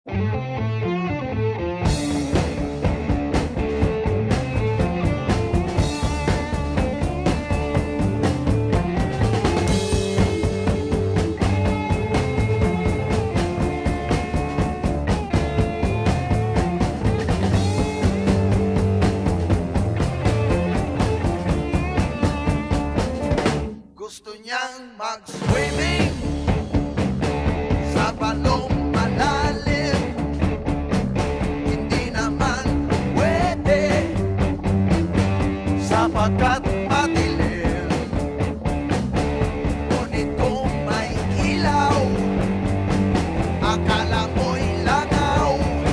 Gusto niyang mag-swimming sa balong malalim. Hindi naman pwede sapagkat madilim. Ngunit kung may ilaw, akala mo'y langaw.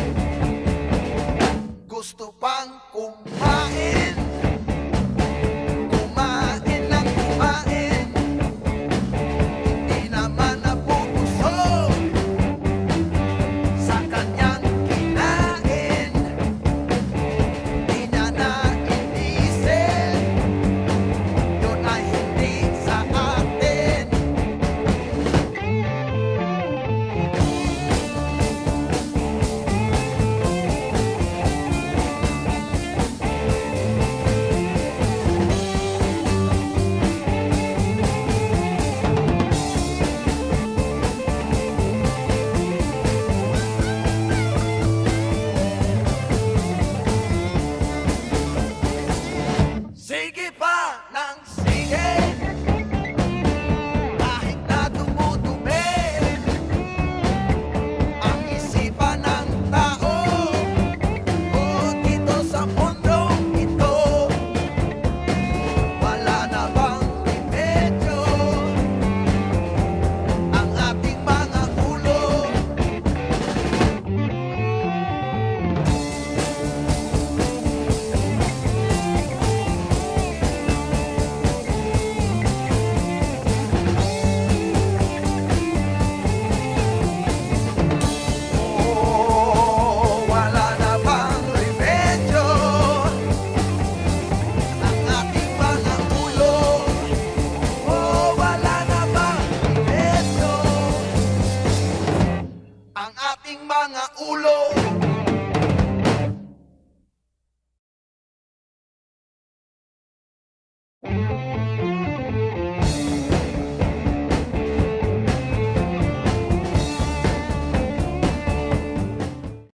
Gusto pang kumain, kumain lang kumain. Hindi naman napupusog sa kanyang kinain. Di niya nainisip, yun ay hindi sa atin. Sige pa ng sige, kahit na dumudumi ang isipan ng tao. O dito sa mundong ito, wala na bang remedyo ang ating mga ulo? Oh, wala na bang remedyo ang ating mga ulo? Oh, wala na bang remedyo ang ating mga ulo?